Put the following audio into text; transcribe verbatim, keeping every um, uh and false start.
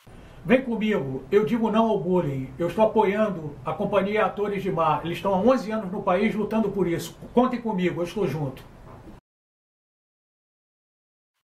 Vem comigo, eu digo não ao bullying. Eu estou apoiando a Companhia Atores de Mar. Eles estão há onze anos no país lutando por isso. Contem comigo, eu estou junto.